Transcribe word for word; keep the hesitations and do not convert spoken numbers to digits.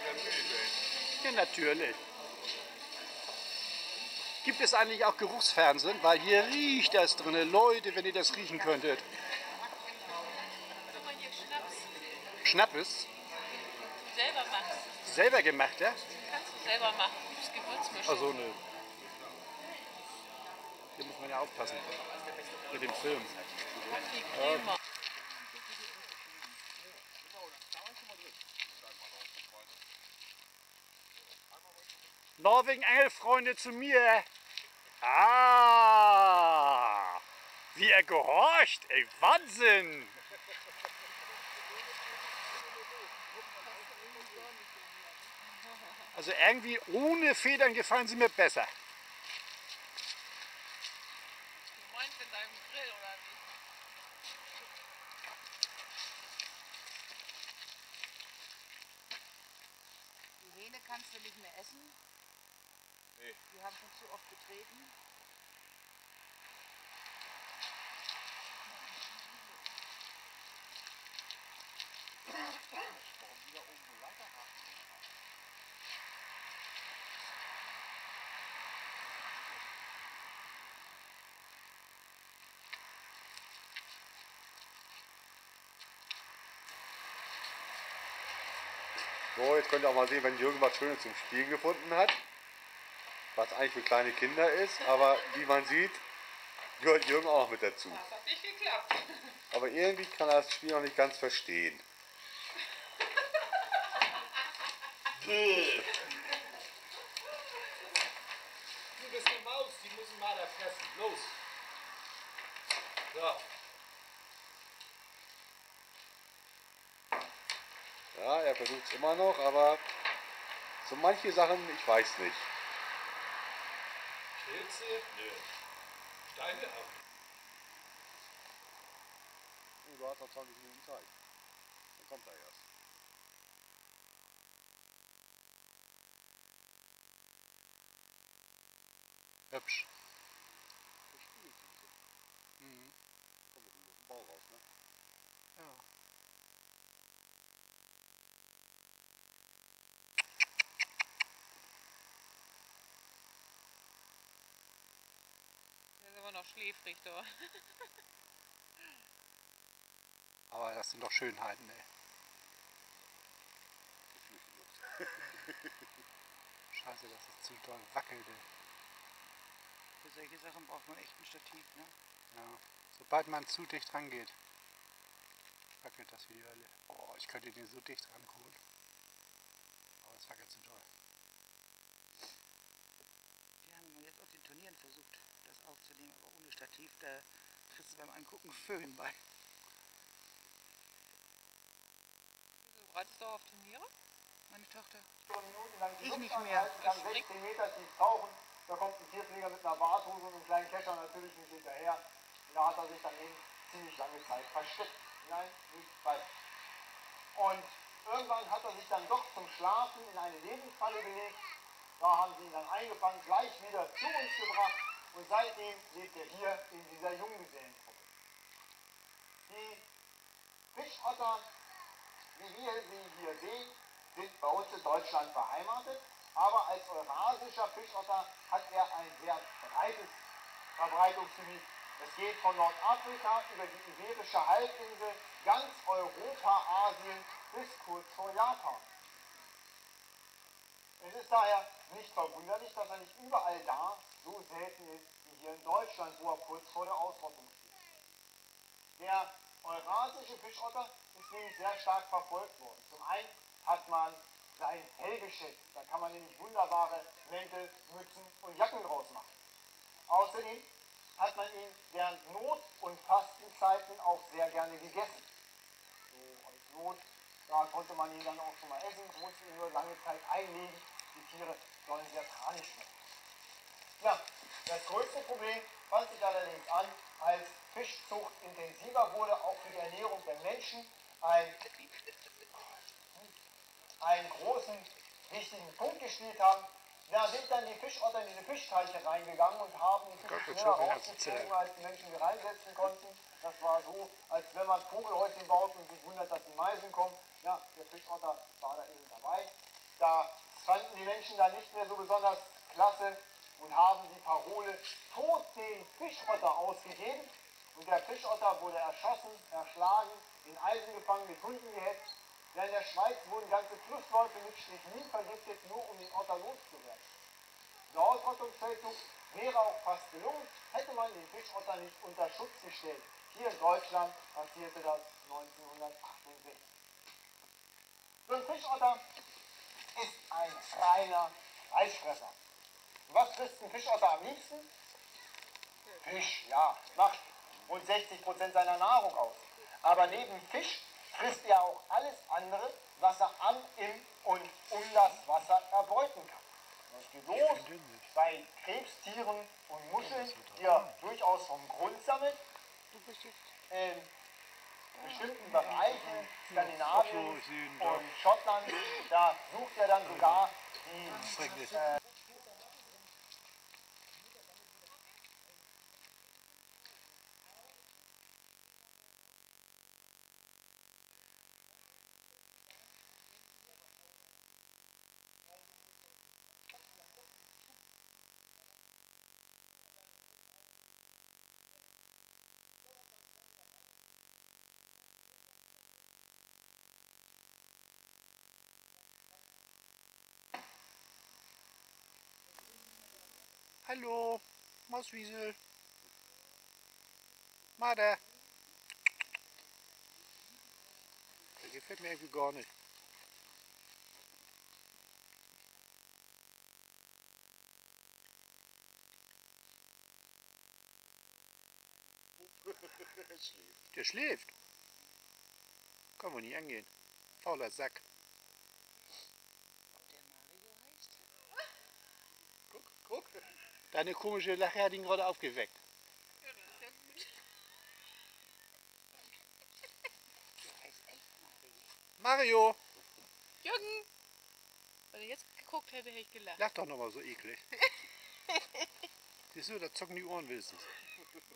Ja, natürlich. Gibt es eigentlich auch Geruchsfernsehen? Weil hier riecht das drin. Leute, wenn ihr das riechen könntet. Guck mal hier, Schnaps. Schnappes? Du selber machst. Selber gemacht, ja? Kannst du selber machen. Gibt's Gewürzmischung. Also ne. Hier muss man ja aufpassen. Mit dem Film. Kaffee Crema. Norwegen Angelfreunde zu mir. Ah, wie er gehorcht, ey, Wahnsinn. Also irgendwie ohne Federn gefallen sie mir besser. Du meinst in deinem Grill, oder wie? Die Hähne kannst du nicht mehr essen. Nee. Die haben schon zu oft getreten. So, jetzt könnt ihr auch mal sehen, wenn Jürgen was Schönes zum Spielen gefunden hat. Was eigentlich für kleine Kinder ist, aber wie man sieht, gehört Jürgen auch noch mit dazu. Das hat nicht geklappt. Aber irgendwie kann er das Spiel noch nicht ganz verstehen. Du bist eine Maus, die müssen mal da fressen. Los. So. Ja, er versucht es immer noch, aber so manche Sachen, ich weiß nicht. Pilze? Nö. Steine ab. Oh, du hast noch zwanzig Minuten Zeit. Dann kommt er erst. Hübsch. Das spielt sie. Mhm. Kommt doch aus dem Bauch raus, ne? Ja. Der ist aber noch schläfrig, da. Aber das sind doch Schönheiten, ey. Scheiße, dass es zu doll wackelt, ey. Für solche Sachen braucht man echt ein Stativ, ne? Ja. Sobald man zu dicht rangeht, wackelt das wie die Hölle. Oh, ich könnte den so dicht ranholen. Aber es wackelt zu doll. Die haben jetzt auf den Turnieren versucht, das aufzunehmen, aber ohne Stativ, da kriegst du beim Angucken Föhn bei. Wieso bereitest du auch auf Turniere? Meine Tochter. Minuten lang Ich nicht mehr. kann sechzehn Meter tief tauchen. Da kommt ein Tierpfleger mit einer Barthose und einem kleinen Kescher natürlich nicht hinterher. Und da hat er sich dann eben ziemlich lange Zeit versteckt. Nein, nicht falsch. Und irgendwann hat er sich dann doch zum Schlafen in eine Lebensfalle gelegt. Da haben sie ihn dann eingefangen, gleich wieder zu uns gebracht. Und seitdem lebt er hier in dieser Junggesellengruppe. Die Fischotter, wie wir sie hier sehen, sind bei uns in Deutschland beheimatet, aber als eurasischer Fischotter hat er ein sehr breites Verbreitungsgebiet. Es geht von Nordafrika über die Iberische Halbinsel, ganz Europa, Asien bis kurz vor Japan. Es ist daher nicht verwunderlich, dass er nicht überall da so selten ist wie hier in Deutschland, wo er kurz vor der Ausrottung steht. Der eurasische Fischotter ist nämlich sehr stark verfolgt worden. Zum einen hat man sein Fell geschätzt. Da kann man nämlich wunderbare Mäntel, Mützen und Jacken draus machen. Außerdem hat man ihn während Not- und Fastenzeiten auch sehr gerne gegessen. So als Not, da konnte man ihn dann auch schon mal essen, musste ihn nur lange Zeit einlegen. Die Tiere sollen sehr tranisch schmecken. Ja, das größte Problem fand sich allerdings an, als Fischzucht intensiver wurde, auch für die Ernährung der Menschen ein, einen großen, wichtigen Punkt gespielt haben. Da sind dann die Fischotter in diese Fischteiche reingegangen und haben die Fische schneller rausgezogen, als die Menschen sie reinsetzen konnten. Das war so, als wenn man Vogelhäuschen baut und sich wundert, dass die Meisen kommen. Ja, der Fischotter war da eben dabei. Da fanden die Menschen dann nicht mehr so besonders klasse und haben die Parole Tod den Fischotter ausgegeben. Und der Fischotter wurde erschossen, erschlagen, in Eisen gefangen, mit Hunden gehetzt. Ja, in der Schweiz wurden ganze Flussläufe mit Strychnin vergiftet, nur um den Otter loszuwerden. Der Ausrottungsfeldzug wäre auch fast gelungen, hätte man den Fischotter nicht unter Schutz gestellt. Hier in Deutschland passierte das neunzehnhundertachtundsechzig. So ein Fischotter ist ein reiner Fleischfresser. Und was frisst ein Fischotter am liebsten? Fisch, ja, macht rund sechzig Prozent seiner Nahrung aus. Aber neben Fisch frisst er auch alles andere, was er am, im und um das Wasser erbeuten kann. Das geht los bei Krebstieren und Muscheln, die er durchaus vom Grund sammelt. In bestimmten Bereichen, Skandinavien und Schottland, da sucht er dann sogar die äh, Hallo, Mauswiesel. Marder. Der gefällt mir irgendwie gar nicht. Der schläft. Kann man nicht angehen. Fauler Sack. Guck, guck. Deine komische Lache hat ihn gerade aufgeweckt. Ja, das ist ja gut. Mario, Jürgen! Wenn er jetzt geguckt hätte, hätte ich gelacht. lach doch noch mal so eklig. Siehst du, da zocken die Ohren wenigstens.